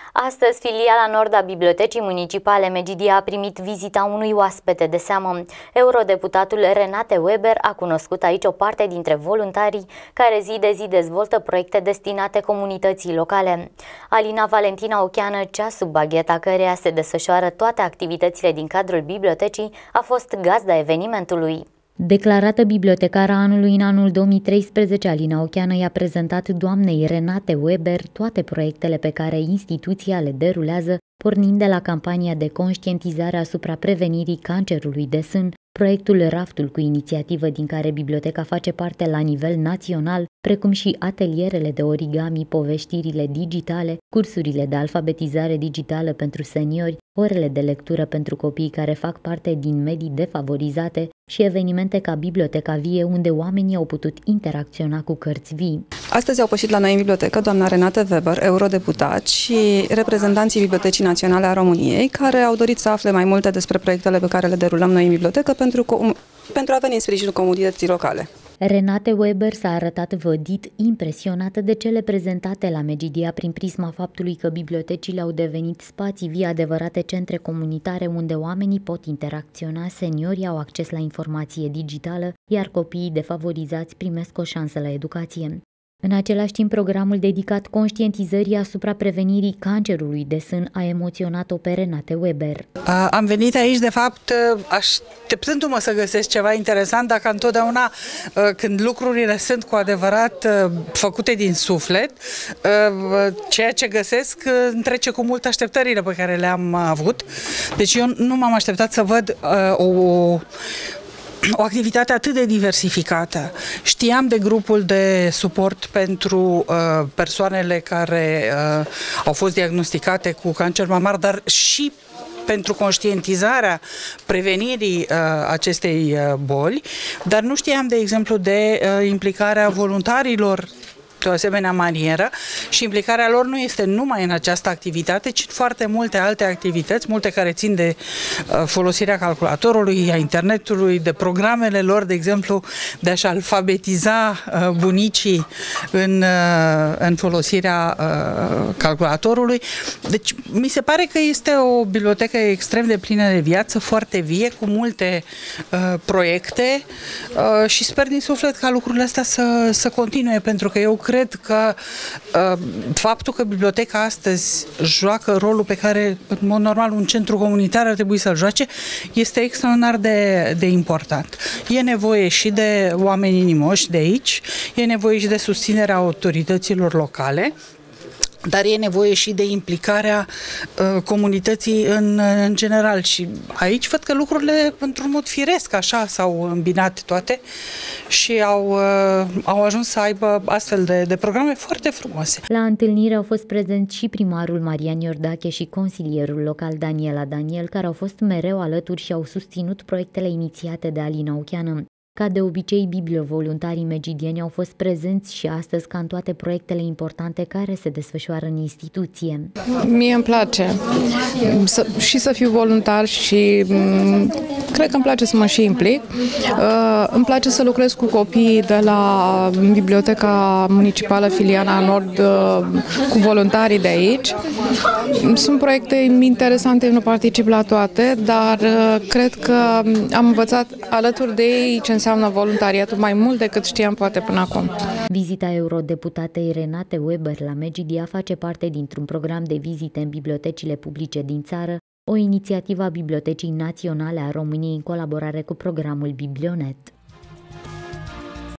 Astăzi, filiala Nord a Bibliotecii Municipale Medgidia a primit vizita unui oaspete de seamă. Eurodeputatul Renate Weber a cunoscut aici o parte dintre voluntarii care zi de zi dezvoltă proiecte destinate comunității locale. Alina Valentina Ocheană, cea sub bagheta căreia se desfășoară toate activitățile din cadrul bibliotecii, a fost gazda evenimentului. Declarată bibliotecara anului în anul 2013, Alina Ocheană i-a prezentat doamnei Renate Weber toate proiectele pe care instituția le derulează, pornind de la campania de conștientizare asupra prevenirii cancerului de sân, proiectul Raftul cu inițiativă din care biblioteca face parte la nivel național, precum și atelierele de origami, poveștirile digitale, cursurile de alfabetizare digitală pentru seniori, orele de lectură pentru copii care fac parte din medii defavorizate și evenimente ca Biblioteca Vie, unde oamenii au putut interacționa cu cărți vii. Astăzi au pășit la noi în bibliotecă doamna Renate Weber, eurodeputat, și reprezentanții Bibliotecii Naționale a României, care au dorit să afle mai multe despre proiectele pe care le derulăm noi în bibliotecă pentru a veni în sprijinul comunității locale. Renate Weber s-a arătat vădit impresionată de cele prezentate la Medgidia prin prisma faptului că bibliotecile au devenit spații vii, adevărate centre comunitare unde oamenii pot interacționa, seniorii au acces la informație digitală, iar copiii defavorizați primesc o șansă la educație. În același timp, programul dedicat conștientizării asupra prevenirii cancerului de sân a emoționat-o pe Renate Weber. Am venit aici, de fapt, așteptându-mă să găsesc ceva interesant, dacă întotdeauna când lucrurile sunt cu adevărat făcute din suflet, ceea ce găsesc întrece cu mult așteptările pe care le-am avut. Deci eu nu m-am așteptat să văd o activitate atât de diversificată. Știam de grupul de suport pentru persoanele care au fost diagnosticate cu cancer mamar, dar și pentru conștientizarea prevenirii acestei boli, dar nu știam, de exemplu, de implicarea voluntarilor de o asemenea manieră, și implicarea lor nu este numai în această activitate, ci în foarte multe alte activități, multe care țin de folosirea calculatorului, a internetului, de programele lor, de exemplu, de a-și alfabetiza bunicii în folosirea calculatorului. Deci mi se pare că este o bibliotecă extrem de plină de viață, foarte vie, cu multe proiecte, și sper din suflet ca lucrurile astea să continue, pentru că eu cred că faptul că biblioteca astăzi joacă rolul pe care, în mod normal, un centru comunitar ar trebui să-l joace, este extraordinar de important. E nevoie și de oameni inimoși de aici, e nevoie și de susținerea autorităților locale, dar e nevoie și de implicarea comunității în general. Și aici văd că lucrurile, într-un mod firesc, așa, s-au îmbinat toate și au ajuns să aibă astfel de programe foarte frumoase. La întâlnire au fost prezenți și primarul Marian Iordache și consilierul local Daniela Daniel, care au fost mereu alături și au susținut proiectele inițiate de Alina Ocheană. Ca de obicei, bibliovoluntarii medgidieni au fost prezenți și astăzi, ca în toate proiectele importante care se desfășoară în instituție. Mie îmi place să fiu voluntar și cred că îmi place să mă și implic. Îmi place să lucrez cu copiii de la Biblioteca Municipală Filiana Nord, cu voluntarii de aici. Sunt proiecte interesante, eu nu particip la toate, dar cred că am învățat alături de ei ce înseamnă voluntariatul mai mult decât știam poate până acum. Vizita eurodeputatei Renate Weber la Medgidia face parte dintr-un program de vizite în bibliotecile publice din țară, o inițiativă a Bibliotecii Naționale a României în colaborare cu programul Biblionet.